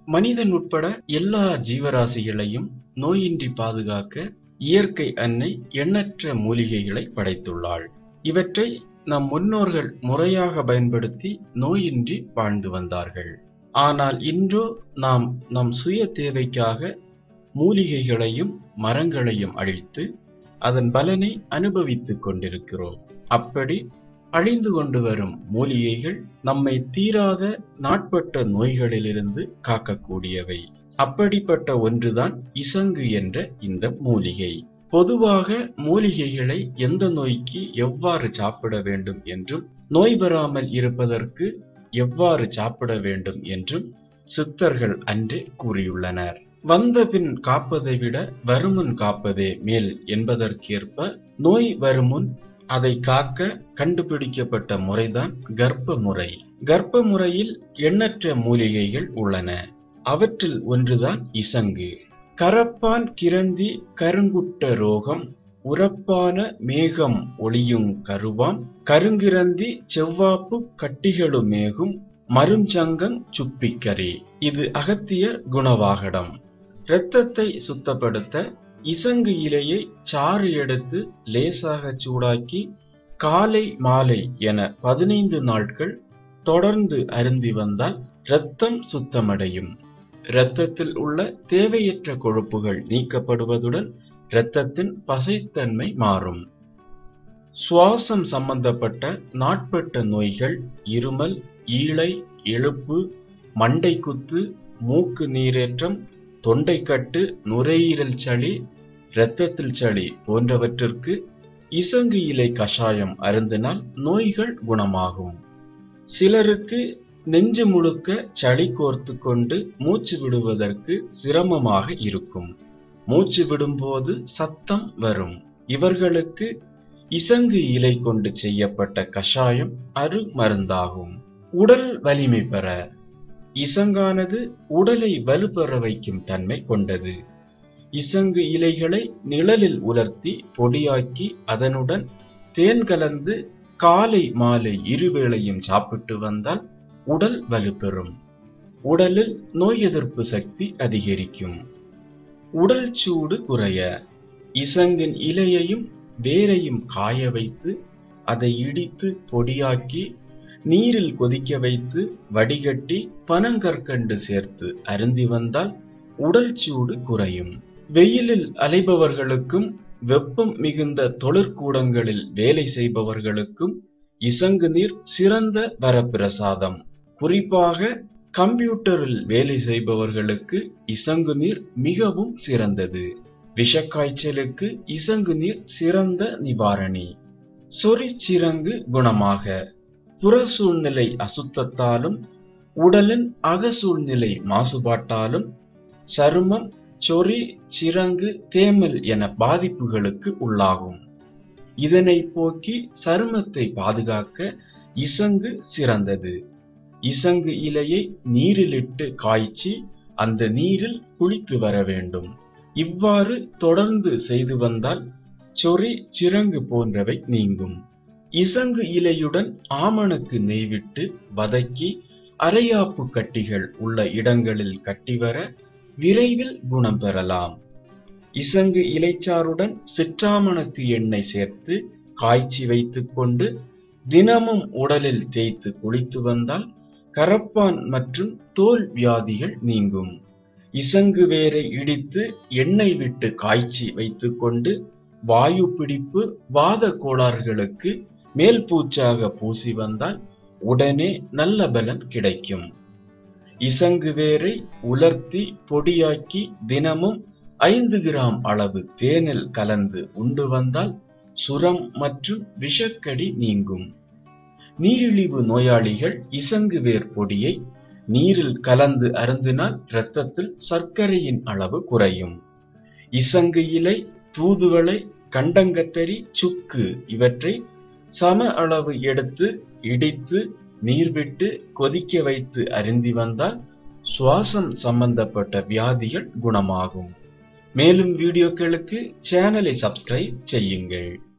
மனிதன் உட்பட எல்லா ஜீவராசிகளையும் நோயின்றி பாதுகாக்க இயற்கை அன்னை எண்ணற்ற மூலிகைகளை படைத்துள்ளாள். இவற்றை நம் முன்னோர்கள் முறையாக பயன்படுத்தி நோயின்றி வாழ்ந்து வந்தார்கள். ஆனால் இன்றோ நாம் நம் சுய தேவைக்காக மூலிகைகளையும் மரங்களையும் அழித்து அதன் பலனை அனுபவித்துக் கொண்டிருக்கிறோம். அப்படி அழிந்து கொண்டு வரும் மூலிகைகள் நம்மை தீராத நாட்பட்ட நோய்களிலிருந்து காக்கக்கூடியவை. அப்படிப்பட்ட ஒன்றுதான் இசங்கு என்ற இந்த மூலிகை. பொதுவாக மூலிகைகளை எந்த நோய்க்கு எவ்வாறு சாப்பிட வேண்டும் என்றும் நோய் பெறாமல் இருப்பதற்கு எவ்வாறு சாப்பிட வேண்டும் என்றும் சித்தர்கள் அன்றே கூறியுள்ளனர். வந்த பின் காப்பதை விட வருமுன் காப்பதே மேல் என்பதற்கேற்ப நோய் வருமுன் அதை காக்க கண்டுபிடிக்கப்பட்ட முறைதான் கர்ப்ப முறை. கர்ப்ப முறையில் எண்ணற்ற மூலிகைகள் உள்ளன. அவற்றில் ஒன்றுதான் இசங்கு. கரப்பான் கிரந்தி கருங்குட்ட ரோகம் உரப்பான மேகம் ஒளியுங் கருவாம் கருங்கிரந்தி செவ்வாப்பு கட்டிகளு மேகும் மருஞ்சங்கங் சுப்பிக்கரி. இது அகத்தியர் குணவாகடம். இரத்தத்தை சுத்தப்படுத்த இசங்கு இலையை சாறு எடுத்து லேசாக சூடாக்கி காலை மாலை என 15 நாட்கள் தொடர்ந்து அருந்தி வந்தால் இரத்தம் சுத்தமடையும். இரத்தத்தில் உள்ள தேவையற்ற கொழுப்புகள் நீக்கப்படுவதுடன் இரத்தத்தின் பசைத்தன்மை மாறும். சுவாசம் சம்பந்தப்பட்ட நாட்பட்ட நோய்கள் இருமல், ஈழை, எழுப்பு, மண்டை குத்து, மூக்கு நீரேற்றம், தொண்டைக்கட்டு, நுரையீரல் சளி, இரத்தத்தில் சளி போன்றவற்றிற்கு இசங்கு இலை கஷாயம் அருந்தினால் நோய்கள் குணமாகும். சிலருக்கு நெஞ்சு முழுக்க சளி கோர்த்து கொண்டு மூச்சு விடுவதற்கு சிரமமாக இருக்கும். மூச்சு விடும்போது சத்தம் வரும். இவர்களுக்கு இசங்கு இலை கொண்டு செய்யப்பட்ட கஷாயம் அரு மருந்தாகும். உடல் வலிமை பெற இசங்கானது உடலை வலுப்பெற வைக்கும் தன்மை கொண்டது. இசங்கு இலைகளை நிழலில் உலர்த்தி பொடியாக்கி அதனுடன் தேன் கலந்து காலை மாலை இருவேளையும் சாப்பிட்டு வந்தால் உடல் வலுப்பெறும். உடலில் நோய் எதிர்ப்பு சக்தி அதிகரிக்கும். உடல் சூடு குறைய இசங்கின் இலையையும் வேரையும் காய வைத்து அதை இடித்து பொடியாக்கி நீரில் கொதிக்க வைத்து வடிகட்டி பனங்கற்கண்டு சேர்த்து அருந்தி வந்தால் உடல் சூடு குறையும். வெயிலில் அலைபவர்களுக்கும் வெப்பம் மிகுந்த தொழிற்கூடங்களில் வேலை செய்பவர்களுக்கும் இசங்கு நீர் சிறந்த வரப்பிரசாதம். குறிப்பாக கம்ப்யூட்டரில் வேலை செய்பவர்களுக்கு இசங்கு நீர் மிகவும் சிறந்தது. விஷக்காய்ச்சலுக்கு இசங்கு நீர் சிறந்த நிவாரணி. சொறிச்சிரங்கு குணமாக புற சூழ்நிலை அசுத்தத்தாலும் உடலின் அக சூழ்நிலை மாசுபாட்டாலும் சருமம், சொறி, சிரங்கு, தேமல் என பாதிப்புகளுக்கு உள்ளாகும். இதனை போக்கி சருமத்தை பாதுகாக்க இசங்கு சிறந்தது. இசங்கு இலையை நீரிலிட்டு காய்ச்சி அந்த நீரில் குளித்து வர வேண்டும். இவ்வாறு தொடர்ந்து செய்து வந்தால் சொறி, சிரங்கு போன்றவை நீங்கும். இசங்கு இலையுடன் ஆமணக்கு நெய்விட்டு வதக்கி அரையாப்பு கட்டிகள் உள்ள இடங்களில் கட்டிவர விரைவில் குணம் பெறலாம். இசங்கு இலைச்சாறுடன் சிற்றாமணக்கு எண்ணெய் சேர்த்து காய்ச்சி வைத்துக் கொண்டு தினமும் உடலில் தேய்த்து குளித்து வந்தால் கரப்பான் மற்றும் தோல் வியாதிகள் நீங்கும். இசங்கு வேரை இடித்து எண்ணெய் விட்டு காய்ச்சி வைத்துக் கொண்டு வாயு பிடிப்பு, வாத கோளாறுகளுக்கு மேல் பூச்சாக பூசி வந்தால் உடனே நல்ல பலன் கிடைக்கும். இசங்கு வேரை உலர்த்தி பொடியாக்கி தினமும் 5 கிராம் அளவு தேனில் கலந்து உண்டு வந்தால் சுரம் மற்றும் விஷக்கடி நீங்கும். நீரிழிவு நோயாளிகள் இசங்கு வேர் பொடியை நீரில் கலந்து அருந்தினால் இரத்தத்தில் சர்க்கரையின் அளவு குறையும். இசங்கு இலை, தூதுவளை, கண்டங்கத்தரி, சுக்கு இவற்றை சம அளவு எடுத்து இடித்து நீர் விட்டு கொதிக்க வைத்து அருந்தி வந்தால் சுவாசம் சம்பந்தப்பட்ட வியாதிகள் குணமாகும். மேலும் வீடியோக்களுக்கு சேனலை சப்ஸ்கிரைப் செய்யுங்கள்.